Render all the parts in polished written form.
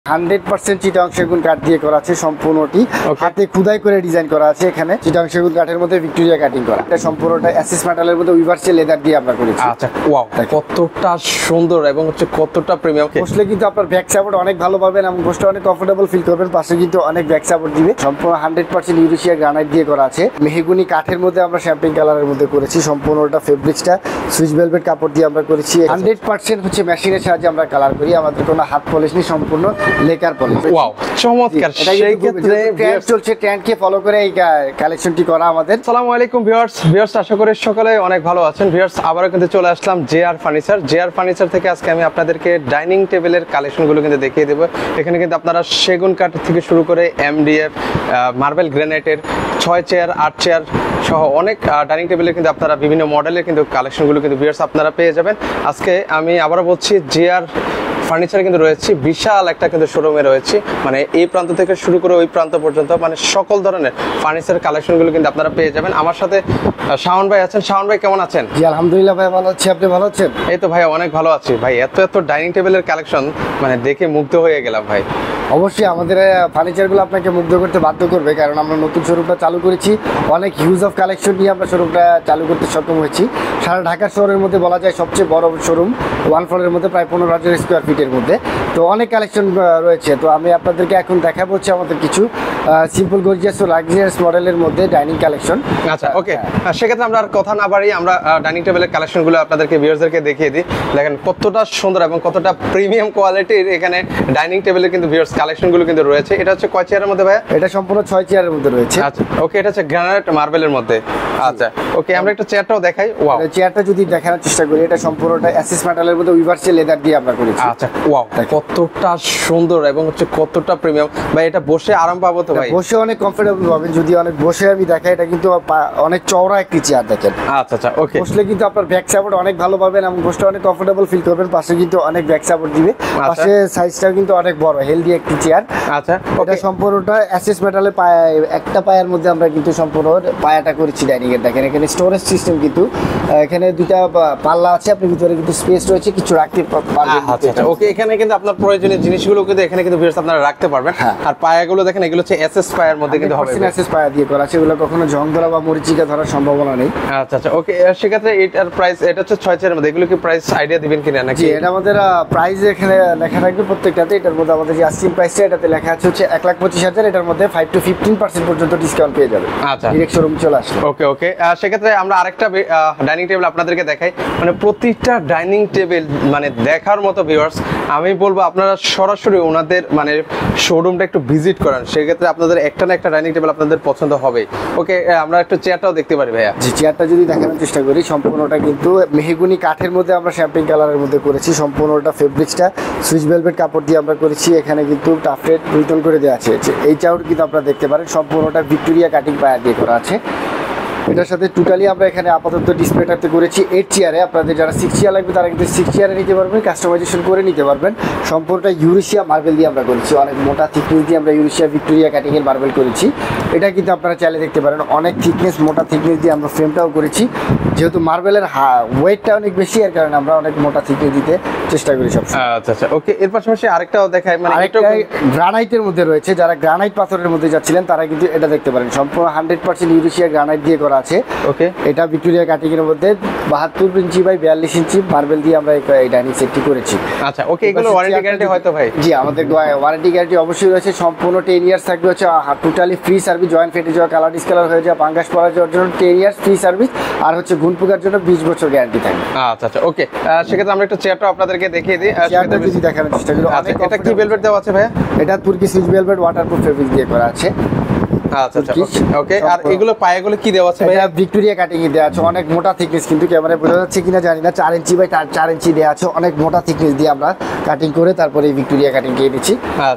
100% চিটাং সেগুন কাঠ দিয়ে করা আছে সম্পূর্ণটি হাতে খোদাই করে ডিজাইন করা আছে। এখানে চিটাং সেগুন কাঠের মধ্যে ভিক্টোরিয়া কাটিং করা, এটা সম্পূর্ণটা অ্যাসিস মেটালের মধ্যে উইভার্সেল লেদার দিয়ে আমরা করেছি। আচ্ছা ওয়াও, কতটা সুন্দর এবং হচ্ছে কতটা প্রিমিয়াম। বসলে কিন্তু আপনার ব্যাক সাপোর্ট অনেক ভালো পাবেন এবং বসলে অনেক কমফোর্টেবল ফিল করবেন। পাশে কিন্তু অনেক ব্যাক সাপোর্ট দিবে। সম্পূর্ণ 100% ইউরেশিয়া গ্রানাইট দিয়ে করা আছে। মেহগুনি কাঠের মধ্যে আমরা শ্যাম্পেন কালারের মধ্যে করেছি। সম্পূর্ণটা ফেব্রিক্সটা সুইচ ভেলভেট কাপড় দিয়ে আমরা করেছি। 100% হচ্ছে মেশিনের সাহায্যে আমরা কালার করি। আমাদের কোনো হাত পলিশ নেই, সম্পূর্ণ লেকার পলিশ। ওয়াও চমৎকার। সেই ক্ষেত্রে ট্রেন্ড চলছে, ট্রেন্ডকে ফলো করে এই কালেকশনটি করা আমাদের। আসসালামু আলাইকুম ভিউয়ার্স, আশা করি সকলে অনেক ভালো আছেন। ভিউয়ার্স আবারও কিন্তু চলে আসলাম জেআর ফার্নিচার থেকে। আজকে আমি আপনাদেরকে ডাইনিং টেবিলের কালেকশনগুলো কিন্তু দেখিয়ে দেবো। এখানে কিন্তু আপনারা সেগুন কাঠ থেকে শুরু করে এমডিএফ, মার্বেল গ্রানাইটের 6 চেয়ার 8 চেয়ার সহ অনেক ডাইনিং টেবিলের কিন্তু আপনারা বিভিন্ন মডেলের কিন্তু কালেকশনগুলো কিন্তু ভিউয়ার্স আপনারা পেয়ে যাবেন। আজকে আমি আবারও বলছি জেআর ফার্নিচার কিন্তু রয়েছে, বিশাল একটা কিন্তু শোরুমে রয়েছে। মানে এই প্রান্ত থেকে শুরু করে ওই প্রান্ত পর্যন্ত মানে সকল ধরনের ফার্নিচার কালেকশনগুলো কিন্তু আপনারা পেয়ে যাবেন। আমার সাথে শাওন ভাই আছেন। শাওন ভাই কেমন আছেন? জি আলহামদুলিল্লাহ ভাই ভালো আছি, আপনি ভালো আছেন? এই তো ভাই অনেক ভালো আছি ভাই। এত ডাইনিং টেবিলের কালেকশন মানে দেখে মুগ্ধ হয়ে গেলাম ভাই। অবশ্যই আমাদের ফার্নিচারগুলো আপনাকে মুগ্ধ করতে বাধ্য করবে, কারণ আমরা নতুন শোরুমটা চালু করেছি। অনেক হিউজ অফ কালেকশন নিয়ে আমরা শোরুমটা চালু করতে সক্ষম হয়েছি। সারা ঢাকা শহরের মধ্যে বলা যায় সবচেয়ে বড় শোরুম, 1 ফ্লোরের মধ্যে প্রায় 15,000 স্কোয়ার ফিটের মধ্যে। তো অনেক কালেকশন রয়েছে। তো আমি আপনাদেরকে এখন দেখাবো হচ্ছে আমাদের কিছু সিম্পল গর্জিয়াস ও লাক্সারিয়াস মডেলের মধ্যে ডাইনিং কালেকশন। আচ্ছা ওকে, সেক্ষেত্রে আমরা আর কথা না বাড়িয়ে আমরা ডাইনিং টেবিলের কালেকশনগুলো আপনাদেরকে ভিউয়ার্সদেরকে দেখিয়ে দিই। দেখেন কতটা সুন্দর এবং কতটা প্রিমিয়াম কোয়ালিটির এখানে ডাইনিং টেবিলের কিন্তু ভিউয়ার্স কালেকশনগুলো কিন্তু রয়েছে। এটা হচ্ছে কয় চেয়ারের মধ্যে ভাই? এটা সম্পূর্ণ 6 চেয়ারের মধ্যে রয়েছে। আচ্ছা ওকে, এটা হচ্ছে গ্রানাইট মার্বেলের মধ্যে। আচ্ছা ওকে, আমরা একটা চেয়ারটাও দেখাই। ওয়াও, চেয়ারটা যদি দেখানোর চেষ্টা করি, এটা সম্পূর্ণটা অ্যাসিস মেটালের মধ্যে উইভার্সেল লেদার দিয়ে আমরা করেছি। আচ্ছা ওয়াও, কতটা সুন্দর এবং হচ্ছে কতটা প্রিমিয়াম ভাই। এটা বসে আরাম পাবো তো ভাই? বসে অনেক কমফোর্টেবল পাবেন। যদি অনেক বসে আমি দেখাই, এটা কিন্তু অনেক চওড়া একটি চেয়ার দেখেন। আচ্ছা ওকে, বসলে কিন্তু আপনার ব্যাক সাপোর্ট অনেক ভালো পাবেন এবং বসলে অনেক কমফোর্টেবল ফিল করবেন। পাশে কিন্তু অনেক ব্যাক সাপোর্ট দিবে। পাশে সাইজটাও কিন্তু অনেক বড়, হেলদি একটি চেয়ার। আচ্ছা এটা সম্পূর্ণটা অ্যাসেস মেটালের একটা পায়ার মধ্যে আমরা কিন্তু সম্পূর্ণ পায়াটা করেছি ডাইনিং এর। দেখেন এখানে স্টোরেজ সিস্টেম কিন্তু এখানে দুইটা পাল্লা আছে, আপনি ভিতরে কিন্তু স্পেস রয়েছে কিছু রাখতে পারবেন। আচ্ছা ওকে, এখানে কিন্তু আপনার প্রয়োজনীয় জিনিসগুলো কিন্তু এখানে কিন্তু ভিউয়ার্স আপনারা রাখতে পারবেন। আর পায়াগুলো দেখেন এগুলো হচ্ছে এসএস পায়ার মধ্যে কিন্তু হবে। এসএস পায়া দিয়ে করা আছে, এগুলো কখনো জং ধরা বা মরিচিকা ধরার সম্ভাবনা নেই। আচ্ছা ওকে, সেক্ষেত্রে এটার প্রাইস, এটা হচ্ছে 6 চেয়ারের মধ্যে। এগুলো কি প্রাইস আইডিয়া দিবেন কিনা নাকি? এটা আমাদের প্রাইস এখানে লেখা থাকবে প্রত্যেকটাতে। এটার মধ্যে আমাদের যে আস্কিং প্রাইসটা এটাতে লেখা আছে হচ্ছে 1,25,000। এটার মধ্যে 5 to 15% পর্যন্ত ডিসকাউন্ট পেয়ে যাবে। আচ্ছা ডাইরেক্ট শোরুম চলে আসবে। ওকে, সেক্ষেত্রে আমরা আরেকটা ডাইনিং টেবিল আপনাদেরকে দেখাই। মানে প্রতিটা ডাইনিং টেবিল মানে দেখার মতো ভিউয়ার্স। আমি বলবো আপনারা সরাসরি ওনাদের মানে শোরুমটা একটু ভিজিট করেন, সেক্ষেত্রে আপনাদের একটা না একটা ডাইনিং টেবিল আপনাদের পছন্দ হবে। ওকে, আমরা একটু চেয়ারটাও দেখতে পারি ভাইয়া? জি, চেয়ারটা যদি দেখানোর চেষ্টা করি, সম্পূর্ণটা কিন্তু মেহগুনি কাঠের মধ্যে আমরা শ্যাম্পেন কালারের মধ্যে করেছি। সম্পূর্ণটা ফেব্রিক্সটা সুইচ ভেলভেট কাপড় দিয়ে আমরা করেছি। এখানে কিন্তু টাফলেট রিটন করে দেওয়া আছে। এইটাও কিন্তু আপনারা দেখতে পারেন, সম্পূর্ণটা ভিক্টোরিয়া কাটিং পায়া দিয়ে করা আছে। এটার সাথে টোটালি আমরা এখানে আপাতত ডিসপ্লেটাতে করেছি 8 চেয়ারে। আপনাদের যারা 6 চেয়ার লাগবে তারা কিন্তু 6 চেয়ারে নিতে পারবেন, কাস্টমাইজেশন করে নিতে পারবেন। সম্পূর্ণটা ইউরেশিয়া মার্বেল দিয়ে আমরা করেছি। অনেক মোটা থিকনেস দিয়ে আমরা ইউরেশিয়া ভিক্টোরিয়া কাটিং এর মার্বেল করেছি। এটা কিন্তু আপনারা চাইলে দেখতে পারেন, অনেক থিকনেস মোটা থিকনেস দিয়ে আমরা ফ্রেমটাও করেছি। যেহেতু মার্বেলের ওয়েটটা অনেক বেশি, এর কারণে আমরা অনেক মোটা থিকনেস দিতে চেষ্টা করি সব। আচ্ছা ওকে, এর পাশাপাশি আরেকটাও দেখাই, মানে আরেকটা গ্রানাইটের মধ্যে রয়েছে। যারা গ্রানাইট পাথরের মধ্যে যাচ্ছিলেন তারা কিন্তু এটা দেখতে পারেন। সম্পূর্ণ 100% ইউরেশিয়া গ্রানাইট দিয়ে করা আছে। ওকে, এটা ভিক্টোরিয়া কাটিং এর মধ্যে 72 ইঞ্চি বাই 42 ইঞ্চি মার্বেল দিয়ে আমরা এই ডাইনিং সেটটি করেছি। আচ্ছা ওকে, এগুলো ওয়ারেন্টি গ্যারান্টি হয়তো ভাই? জি, আমাদের ওয়ারেন্টি গ্যারান্টি অবশ্যই রয়েছে। সম্পূর্ণ 10 ইয়ার্স থাকবে হচ্ছে টোটালি ফ্রি সার্ভিস। জয়েন্ট ফেটে যাওয়া, কালার ডিসকালার হয়ে যাওয়া, পাঙ্গাস পড়া যাওয়ার জন্য 10 ইয়ার্স ফ্রি সার্ভিস। আর হচ্ছে ঘুন পোকার জন্য 20 বছর গ্যারান্টি থাকবে। আচ্ছা ওকে, সেক্ষেত্রে আমরা একটা চেয়ারটা আপনাদেরকে দেখিয়ে দিই। চেয়ারটা যদি দেখানোর চেষ্টা করি, এটা কি ভেলভেট দেওয়া আছে ভাইয়া? এটা তুর্কি সুইচ ভেলভেট ওয়াটারপ্রুফ ফেব্রিক দিয়ে করা আছে। আচ্ছা ওকে, আর এগুলো পায়াগুলো কি দেওয়া আছে? এটা ভিক্টোরিয়া কাটিং এ দেওয়া আছে। অনেক মোটা থিকনেস, কিন্তু ক্যামেরায় বোঝা যাচ্ছে কিনা জানি না, 4 ইঞ্চি বাই 4 ইঞ্চি দেওয়া আছে। অনেক মোটা থিকনেস দিয়ে আমরা কাটিং করে তারপরে ভিক্টোরিয়া কাটিং দিয়ে দিচ্ছি।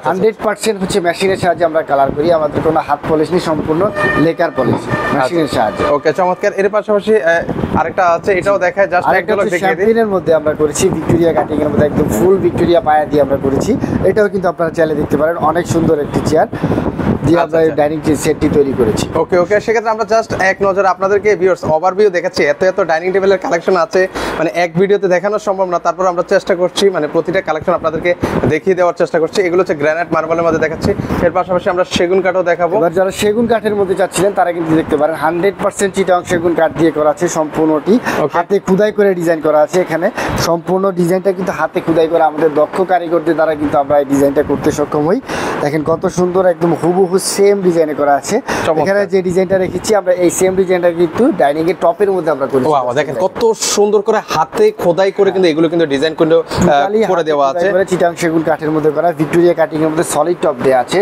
100% হচ্ছে মেশিনের সাহায্যে আমরা কালার করি। আমাদের কোনো হাত পলিশ নেই, সম্পূর্ণ লেকার পলিশ মেশিনের সাহায্যে। ওকে চমৎকার। এর পাশাপাশি আরেকটা আছে, এটাও দেখায় জাস্ট এক ঝলক দেখিয়ে দিই। শ্যাম্পেনের মধ্যে আমরা করেছি ভিক্টোরিয়া কাটিং এর মধ্যে, একদম ফুল ভিক্টোরিয়া পায়া দিয়ে আমরা করেছি। এটাও কিন্তু আপনারা চাইলে দেখতে পারেন, অনেক সুন্দর একটি চেয়ার দিয়ে আমরা ডাইনিং সেটটি তৈরি করেছি। ওকে ওকে, সেক্ষেত্রে আমরা জাস্ট এক নজর আপনাদেরকে ভিউয়ার্স ওভারভিউ দেখাচ্ছি। এত এত ডাইনিং টেবিলের কালেকশন আছে, মানে এক ভিডিওতে দেখানো সম্ভব না, তারপর আমরা চেষ্টা করছি মানে প্রতিটা কালেকশন আপনাদেরকে দেখিয়ে দেওয়ার চেষ্টা করছি। এগুলো হচ্ছে গ্রানাইট মার্বেলের মধ্যে দেখাচ্ছি, এর পাশাপাশি আমরা সেগুন কাঠও দেখাবো। এবার যারা সেগুন কাঠের মধ্যে চাচ্ছিলেন তারা কিন্তু দেখতে পারেন, 100% চিটাং সেগুন কাঠ দিয়ে করা আছে, সম্পূর্ণটি হাতে খুদাই করে ডিজাইন করা আছে। এখানে সম্পূর্ণ ডিজাইনটা কিন্তু হাতে খুদাই করা, আমাদের দক্ষ কারিগরদের দ্বারা কিন্তু আমরা এই ডিজাইনটা করতে সক্ষম হই। দেখেন কত সুন্দর, একদম হুবহু সেম ডিজাইনে করা আছে। এখানে যে ডিজাইনটা রেখেছি আমরা, এই সেম ডিজাইনটা কিন্তু ডাইনিং এর টপের মধ্যে আমরা করেছি। ওয়াও, দেখেন কত সুন্দর করে হাতে খোদাই করে কিন্তু এগুলো কিন্তু ডিজাইন করে দেওয়া আছে। চিটাং সেগুন কাঠের মধ্যে করা, ভিক্টোরিয়া কাটিং এর মধ্যে সলিড টপ দেওয়া আছে।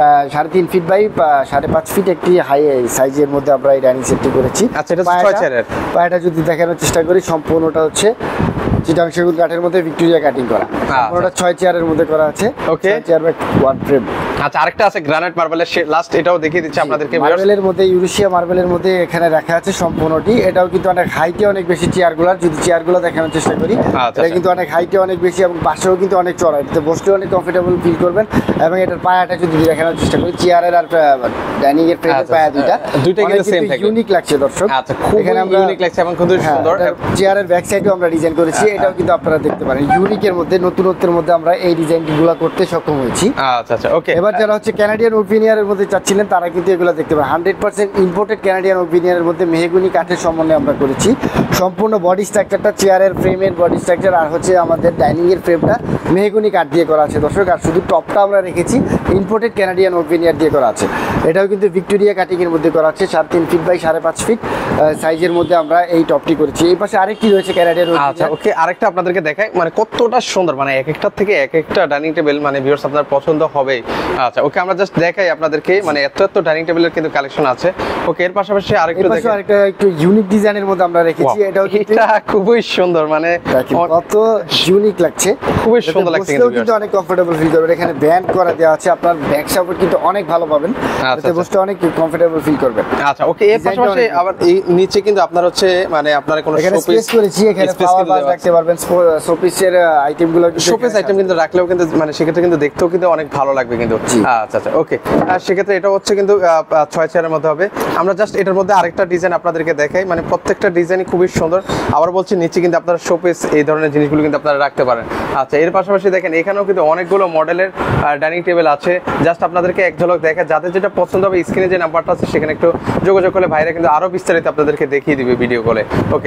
3.5 ফিট বাই 5.5 ফিট একটি হাই সাইজের মধ্যে আমরা এই ডাইনিং সেটটি করেছি। আচ্ছা, এটা 6 চেয়ারের পায়াটা যদি দেখানোর চেষ্টা করি, সম্পূর্ণটা হচ্ছে চিটাং সেগুন কাঠের মধ্যে ভিক্টোরিয়া কাটিং করা, সম্পূর্ণটা 6 চেয়ারের মধ্যে করা আছে। Okay, 6 chair by 1 frame. আচ্ছা, আরেকটা আছে গ্রানাইট মার্বেলের, লাস্ট এটাও দেখিয়ে দিচ্ছি আপনাদেরকে। মার্বেলের মধ্যে ইউরেশিয়া মার্বেলের মধ্যে এখানে রাখা আছে সম্পূর্ণটি। এটাও কিন্তু অনেক হাইটে অনেক বেশি চেয়ারগুলোর, যদি চেয়ারগুলো দেখানোর চেষ্টা করি, এটা কিন্তু অনেক হাইটে অনেক বেশি এবং পাশেও কিন্তু অনেক চড়া, এটাতে বসলে অনেক কমফোর্টেবল ফিল করবেন। এবং এটার পায়াটা যদি দেখানোর চেষ্টা করি, চেয়ারের আর ডাইনিং এর ফ্রেমের পায়া দুইটা কিন্তু সেম থাকে, ইউনিক লাগছে দর্শক। আচ্ছা, এখানে আমরা ইউনিক লাগছে এবং খুব সুন্দর। চেয়ারের ব্যাক সাইডেও আমরা ডিজাইন করেছি, এটাও কিন্তু আপনারা দেখতে পারেন ইউনিকের মধ্যে, নতুনত্বের মধ্যে আমরা এই ডিজাইনগুলো করতে সক্ষম হয়েছি। আচ্ছা আচ্ছা, ওকে। এবার যারা হচ্ছে ক্যানাডিয়ান ওপিনিয়ারের মধ্যে চাচ্ছিলেন তারা কিন্তু এগুলো দেখতে পারেন, 100% ইম্পোর্টেড ক্যানাডিয়ান ওপিনিয়ারের মধ্যে মেহগুনি কাঠের সমন্বয়ে আমরা করেছি। সম্পূর্ণ বডি স্ট্রাকচারটা, চেয়ারের ফ্রেমের বডি স্ট্রাকচার আর হচ্ছে আমাদের ডাইনিং এর ফ্রেমটা মেহগুনি কাঠ দিয়ে করা আছে দর্শক। আর শুধু টপটা আমরা রেখেছি ইম্পোর্টেড ক্যানাডিয়ান ওপিনিয়ার দিয়ে করা আছে। এটাও কিন্তু ভিক্টোরিয়া কাটিং এর মধ্যে করা আছে, 3.5 ফিট বাই 5.5 ফিট সাইজের মধ্যে আমরা এই টপটি করেছি। এই পাশে আরেকটি রয়েছে ক্যানাডিয়ান। আচ্ছা, ওকে, আরেকটা আপনাদেরকে দেখাই, মানে কতটা সুন্দর, মানে এক একটা থেকে এক একটা ডাইনিং টেবিল মানে ভিউয়ার্স আপনার পছন্দ হবে। আচ্ছা, ওকে, আমরা জাস্ট দেখাই আপনাদেরকে, মানে এত এত ডাইনিং টেবিলের কিন্তু কালেকশন আছে। ওকে, এর পাশাপাশি আরেকটা একটু ইউনিক ডিজাইনের মধ্যে আমরা রেখেছি। এটাও এটা খুবই সুন্দর, মানে কত ইউনিক লাগছে, খুবই সুন্দর লাগছে, কিন্তু অনেক কমফোর্টেবল ফিল করবেন। এখানে ব্যান্ড করা দেওয়া আছে, আপনার ব্যাক সাপোর্ট কিন্তু অনেক ভালো পাবেন, এতে বসতে অনেক কমফোর্টেবল ফিল করবেন। আচ্ছা, ওকে, এর পাশাপাশি আবার এই নিচে কিন্তু আপনার হচ্ছে মানে আপনার কোনো শোপিস করেছি, এখানে ফ্লাওয়ার ভাস রাখতে পারবেন, শোপিসের আইটেমগুলো, শোপিস আইটেম কিন্তু রাখলেও কিন্তু মানে সেক্ষেত্রে কিন্তু দেখতেও কিন্তু অনেক ভালো লাগবে কিন্তু। আচ্ছা আচ্ছা, ওকে, সেক্ষেত্রে এটা হচ্ছে কিন্তু 6 চেয়ারের মধ্যে হবে। আমরা জাস্ট এটার মধ্যে আরেকটা ডিজাইন আপনাদেরকে দেখাই, মানে প্রত্যেকটা ডিজাইনই খুবই সুন্দর। আবার বলছি, নিচে কিন্তু আপনারা শোপিস এই ধরনের জিনিসগুলো কিন্তু আপনারা রাখতে পারেন। আচ্ছা, এর পাশাপাশি দেখেন এখানেও কিন্তু অনেকগুলো মডেলের ডাইনিং টেবিল আছে। জাস্ট আপনাদেরকে এক ঝলক দেখা, যাদের যেটা পছন্দ হবে স্ক্রিনে যে নাম্বারটা আছে সেখানে একটু যোগাযোগ করলে ভাইরা কিন্তু আরো বিস্তারিত আপনাদেরকে দেখিয়ে দিবে ভিডিও কলে। ওকে,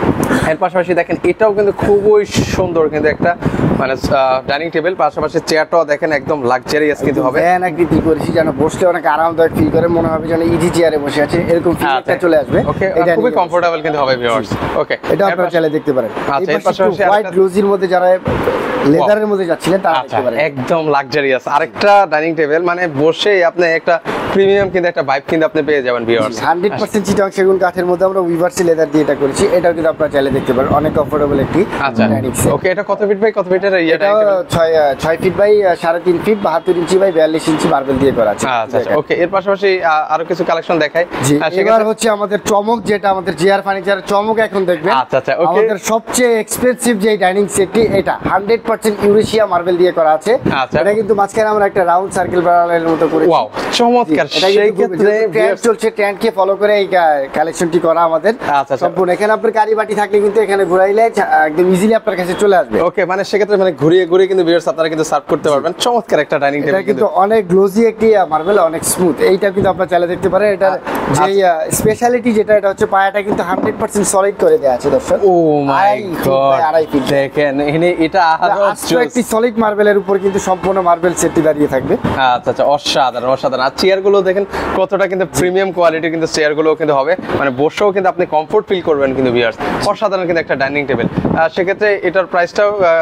এর পাশাপাশি দেখেন এটাও কিন্তু খুবই সুন্দর কিন্তু একটা মানে ডাইনিং টেবিল, পাশাপাশি চেয়ারটাও দেখেন একদম লাক্সারিয়াস কিন্তু হবে। ফ্যান আকৃতি করেছি যেন বসলে অনেক আরামদায়ক ফিল করে, মনে হবে যেন ইজি চেয়ারে বসে আছে, এরকম ফিলটা চলে আসবে। ওকে, খুবই কমফোর্টেবল কিন্তু হবে ভিউয়ার্স। ওকে, এটা আপনারা চাইলে দেখতে পারেন। আচ্ছা, এর পাশাপাশি হোয়াইট গ্লোজির মধ্যে যারা লেদারের মধ্যে যাচ্ছিলেন তারা দেখতে পারেন, একদম লাক্সারিয়াস আরেকটা ডাইনিং টেবিল, মানে বসে আপনি একটা প্রিমিয়াম কিন্তু একটা ভাইব কিন্তু আপনি পেয়ে যাবেন ভিউয়ার্স। 100% চিটাং সেগুন কাঠের মধ্যে আমরা উইভার্সি লেদার দিয়ে এটা করেছি, এটাও কিন্তু আপনারা চাইলে দেখতে পারেন, অনেক কমফোর্টেবল একটি ডাইনিং সেট। ওকে, এটা কত ফিট বাই কত ফিটের? এটা 6 feet by 3.5 feet, 72 inch by 42 inch marble দিয়ে করা আছে। আচ্ছা, ওকে, এর পাশাপাশি আরো কিছু কালেকশন দেখাই। এবার হচ্ছে আমাদের চমক, যেটা আমাদের জিআর ফার্নিচারের চমক এখন দেখবেন। আচ্ছা আচ্ছা, ওকে, আমাদের সবচেয়ে এক্সপেন্সিভ যে ডাইনিং সেটটি, এটা 100% ইউরেশিয়া মার্বেল দিয়ে করা আছে। এটা কিন্তু মাঝখানে আমরা একটা রাউন্ড সার্কেল বানানোর মতো করেছি। ওয়াও, চমৎকার। সেই ক্ষেত্রে ট্রেন্ড চলছে, ট্রেন্ডকে ফলো করে এই কালেকশনটি করা আমাদের। আচ্ছা, সম্পূর্ণ এখানে আপনার কারি বাটি থাকলে কিন্তু এখানে ঘুরাইলে একদম ইজিলি আপনার কাছে চলে আসবে। ওকে, মানে সেক্ষেত্রে মানে ঘুরিয়ে ঘুরিয়ে কিন্তু ভিউয়ার্স আপনারা কিন্তু সার্ভ করতে পারবেন। চমৎকার একটা ডাইনিং টেবিল, এটা কিন্তু অনেক গ্লোজি একটি মার্বেল, অনেক স্মুথ। এইটা কিন্তু আপনারা চাইলে দেখতে পারেন। এটার যে স্পেশালিটি যেটা, এটা হচ্ছে পায়াটা কিন্তু 100% সলিড করে দেওয়া আছে দর্শক। ও মাই গড, দেখেন এটা আরো একটি সলিড মার্বেলের উপর কিন্তু সম্পূর্ণ মার্বেল সেটটি দাঁড়িয়ে থাকবে। আচ্ছা আচ্ছা, অসাধারণ অসাধারণ। আর চেয়ার গুলো দেখেন কতটা কিন্তু প্রিমিয়াম কোয়ালিটির কিন্তু চেয়ার গুলো কিন্তু হবে, মানে বসেও কিন্তু আপনি কমফোর্ট ফিল করবেন কিন্তু ভিউয়ার্স। অসাধারণ কিন্তু একটা ডাইনিং টেবিল। সেক্ষেত্রে এটার প্রাইসটাও দেওয়া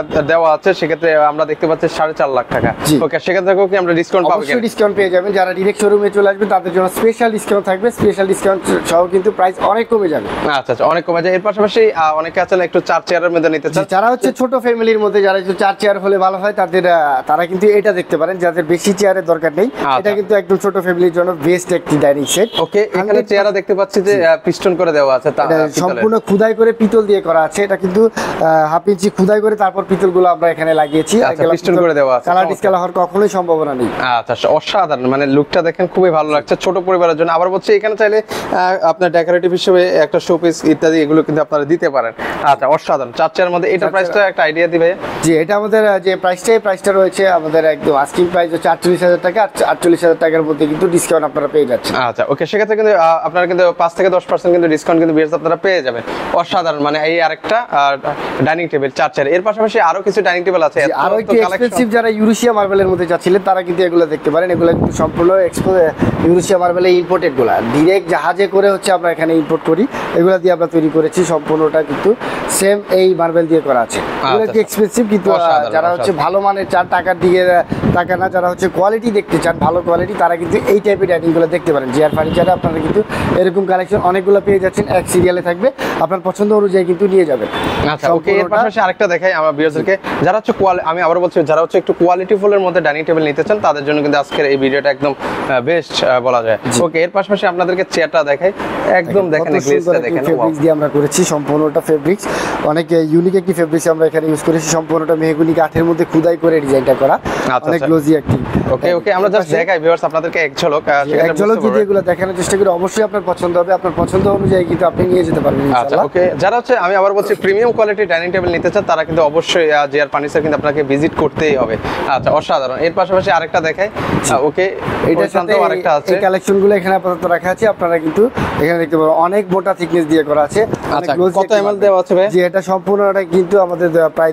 দেওয়া আছে, সেক্ষেত্রে আমরা দেখতে পাচ্ছি 4.5 লাখ টাকা। ওকে, সেক্ষেত্রে কি আমরা ডিসকাউন্ট পাবো? অবশ্যই ডিসকাউন্ট পেয়ে যাবেন। যারা ডিরেক্ট শোরুমে চলে আসবে তাদের জন্য স্পেশাল ডিসকাউন্ট থাকবে, স্পেশাল ডিসকাউন্ট সহ কিন্তু প্রাইস অনেক কমে যাবে। আচ্ছা আচ্ছা, অনেক কমে যায়। এর পাশাপাশি অনেকে আছেন একটু 4 চেয়ারের মধ্যে নিতে চান, যারা হচ্ছে ছোট ফ্যামিলির মধ্যে যারা একটু 4 চেয়ার হলে ভালো হয় তারা কিন্তু এটা দেখতে পারেন, যাদের বেশি চেয়ারের দরকার নেই। এটা কিন্তু একদম ছোট ফ্যামিলির জন্য বেস্ট একটি ডাইনিং সেট। ওকে, এখানে চেয়ারটা দেখতে পাচ্ছি যে পিস্টন করে দেওয়া আছে, সম্পূর্ণ খোদাই করে পিতল দিয়ে করা আছে। এটা কিন্তু 1/2 ইঞ্চি খোদাই করে তারপর পিতলগুলো আমরা এখানে লাগিয়েছি। পিস্টন করে দেওয়া আছে, কালার ডিসকালার হওয়ার কখনোই সম্ভাবনা নেই। আচ্ছা, অসাধারণ, মানে লুকটা দেখেন খুবই ভালো লাগছে ছোট পরিবারের জন্য। আবার বলছি এখানে চাইলে আপনার ডেকোরেটিভ হিসেবে একটা শোপিস ইত্যাদি এগুলো কিন্তু আপনারা দিতে পারেন। আচ্ছা, অসাধারণ। 4 চেয়ার মধ্যে এটা প্রাইসটা একটা আইডিয়া দিবে? জি, এটা আমাদের যে প্রাইসটা রয়েছে আমাদের একদম আস্কিং প্রাইস হচ্ছে 48,000 টাকা। 48,000 টাকার মধ্যে কিন্তু ডিসকাউন্ট আপনারা পেয়ে যাচ্ছেন। আচ্ছা, ওকে, সেক্ষেত্রে কিন্তু আপনারা কিন্তু 5 থেকে 10% কিন্তু ডিসকাউন্ট কিন্তু বিয়ার্স আপনারা পেয়ে যাবেন। অসাধারণ, মানে এই আরেকটা ডাইনিং টেবিল 4 চেয়ার। এর পাশাপাশি আরো কিছু ডাইনিং টেবিল আছে। আরো একটু এক্সপেন্সিভ যারা ইউরোশিয়া মার্বেলের মধ্যে যাচ্ছিলেন তারা কিন্তু এগুলো দেখতে পারেন। এগুলো কিন্তু সম্পূর্ণ ইউরোশিয়া মার্বেলের ইম্পোর্টেড গুলা, ডিরেক্ট জাহাজে করে হচ্ছে আমরা এখানে ইম্পোর্ট করি। এগুলো দিয়ে আমরা তৈরি করেছি, সম্পূর্ণটা কিন্তু সেম এই মার্বেল দিয়ে করা আছে। এগুলো একটু এক্সপেন্সিভ, কিন্তু যারা হচ্ছে ভালো মানের চার টাকার দিকে টাকা না, যারা হচ্ছে কোয়ালিটি দেখতে চান ভালো কোয়ালিটি, তারা কিন্তু এই টাইপের ডাইনিং গুলো দেখতে পারেন। জিআর ফার্নিচারে আপনারা কিন্তু এরকম কালেকশন অনেকগুলো পেয়ে যাচ্ছেন, এক সিরিয়ালে থাকবে, আপনার পছন্দ অনুযায়ী কিন্তু নিয়ে যাবেন। আচ্ছা, ওকে, এর পাশাপাশি আরেকটা দেখাই আমার ভিউয়ারদেরকে, যারা হচ্ছে আমি আবার বলছি যারা হচ্ছে একটু কোয়ালিটি ফুলের মধ্যে ডাইনিং টেবিল নিতে চান তাদের জন্য কিন্তু আজকের এই ভিডিওটা একদম বেস্ট বলা যায়। ওকে, এর পাশাপাশি আপনাদেরকে চেয়ারটা দেখাই, একদম দেখেন গ্লেজটা দেখেন, ফেব্রিক্স দিয়ে আমরা করেছি সম্পূর্ণটা ফেব্রিক্স, অনেক ইউনিক একটি ফেব্রিক্স আমরা এখানে ইউজ করেছি। সম্পূর্ণটা মেহগনি কাঠের মধ্যে খোদাই করে ডিজাইনটা করা, অনেক গ্লোজি একটি। ওকে ওকে, আমরা জাস্ট দেখাই ভিউয়ার্স আপনাদেরকে এক ঝলক যদি এগুলো দেখানোর চেষ্টা করি অবশ্যই আপনার পছন্দ হবে, আপনার পছন্দ অনুযায়ী কিন্তু আপনি নিয়ে যেতে পারবেন ইনশাআল্লাহ। ওকে, যারা হচ্ছে আমি আবার বলছি প্রিমিয়াম কোয়ালিটি ডাইনিং টেবিল নিতে চান তারা কিন্তু অবশ্যই জিআর ফার্নিচার কিন্তু আপনাকে ভিজিট করতেই হবে। আচ্ছা, অসাধারণ। এর পাশাপাশি আরেকটা দেখাই। ওকে, এটার সাথে আরেকটা আছে, এই কালেকশনগুলো এখানে আপাতত রাখা আছে। আপনারা কিন্তু এখানে দেখতে পাবেন অনেক মোটা থিকনেস দিয়ে করা আছে। আচ্ছা, কত এমএল দেওয়া আছে ভাই? জি, এটা সম্পূর্ণটা কিন্তু আমাদের প্রায়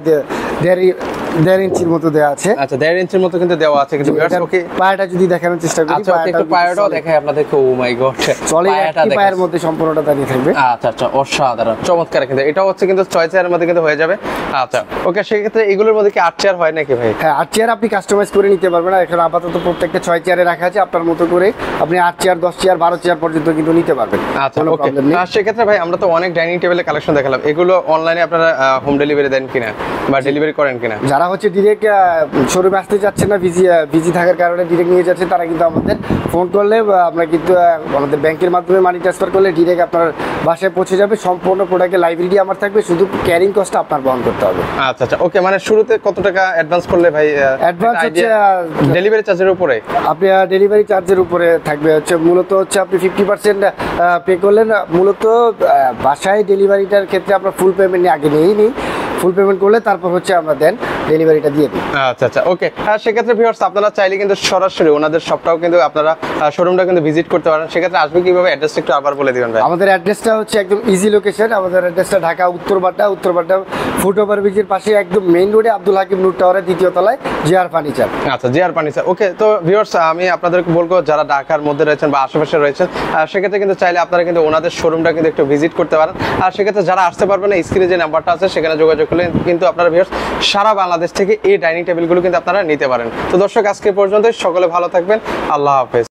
1.5 ইঞ্চির মতো দেওয়া আছে। আচ্ছা, 1.5 ইঞ্চির মতো কিন্তু দেওয়া আছে। কিন্তু ওকে, পায়াটা যদি দেখানোর চেষ্টা করি, আচ্ছা একটু পায়াটাও দেখাই আপনাদেরকে। ও মাই গড, পায়াটা পায়ের মধ্যে সম্পূর্ণটা দাঁড়িয়ে থাকবে। আচ্ছা আচ্ছা, অসাধারণ, চমৎকার। কিন্তু এটা হচ্ছে কিন্তু 6 চেয়ারের মধ্যে কিন্তু হয়ে যাবে। আচ্ছা, ওকে, সেই ক্ষেত্রে এগুলোর মধ্যে কি 8 চেয়ার হয় নাকি ভাই? হ্যাঁ, 8 চেয়ার আপনি কাস্টমাইজ করে নিতে পারবেন না। এখন আপাতত প্রত্যেকটা 6 চেয়ারে রাখা আছে, আপনার মতো করে আপনি 8 চেয়ার 10 চেয়ার 12 চেয়ার পর্যন্ত কিন্তু নিতে পারবেন। আচ্ছা, ওকে, সেই ক্ষেত্রে ভাই আমরা তো অনেক ডাইনিং টেবিলের কালেকশন দেখালাম, এগুলো অনলাইনে আপনারা হোম ডেলিভারি দেন কিনা বা ডেলিভারি করেন কিনা? যারা হচ্ছে ডিরেক্ট শোরুমে আসতে চাচ্ছেন না, বিজি থাকার কারণে ডিরেক্ট নিয়ে যাচ্ছে, তারা কিন্তু আমাদের ফোন করলে আমরা কিন্তু আমাদের ব্যাংকের মাধ্যমে মানি ট্রান্সফার করলে ডিরেক্ট আপনার বাসায় পৌঁছে যাবে। সম্পূর্ণ প্রোডাক্টের লাইব্রেরি আমার থাকবে, শুধু ক্যারিং কস্ট আপনার বহন করতে হবে। আচ্ছা আচ্ছা, ওকে, মানে শুরুতে কত টাকা অ্যাডভান্স করলে ভাই? অ্যাডভান্স হচ্ছে ডেলিভারি চার্জের উপরে, আপনি ডেলিভারি চার্জের উপরে থাকবে হচ্ছে মূলত হচ্ছে আপনি 50% পে করলেন। মূলত বাসায় ডেলিভারিটার ক্ষেত্রে আপনার ফুল পেমেন্ট আগে নেই, ফুল পেমেন্ট করলে তারপর হচ্ছে আমরা দেন ডেলিভারিটা দিয়ে দিই। আচ্ছা আচ্ছা, ওকে। সেক্ষেত্রে ভিউয়ার্স আপনারা চাইলে কিন্তু সরাসরি ওনাদের শপটাও কিন্তু আপনারা শোরুমটা কিন্তু ভিজিট করতে পারেন। সেক্ষেত্রে আসবে কিভাবে, অ্যাড্রেসটা একটু আবার বলে দিবেন ভাই? আমাদের অ্যাড্রেসটা হচ্ছে একদম ইজি লোকেশন। আমাদের অ্যাড্রেসটা ঢাকা উত্তরবাড্ডা ফুটওভার ব্রিজের পাশে একদম মেইন রোডে আব্দুল হাকিম নূর টাওয়ারের 2য় তলায় জিআর ফার্নিচার। আচ্ছা, জিআর ফার্নিচার। ওকে, তো ভিউয়ার্স আমি আপনাদেরকে বলবো যারা ঢাকার মধ্যে রয়েছেন বা আশেপাশে রয়েছেন সেক্ষেত্রে কিন্তু চাইলে আপনারা কিন্তু ওনাদের শোরুমটা কিন্তু একটু ভিজিট করতে পারেন। আর সেক্ষেত্রে যারা আসতে পারবেন না, স্ক্রিনে যে নাম্বারটা আছে সেখানে যোগাযোগ করলে কিন্তু আপনারা ভিউয়ার্স সারা বাংলাদেশ থেকে এই ডাইনিং টেবিলগুলো কিন্তু আপনারা নিতে পারেন। তো দর্শক, আজকে পর্যন্ত সকলে ভালো থাকবেন, আল্লাহ হাফেজ।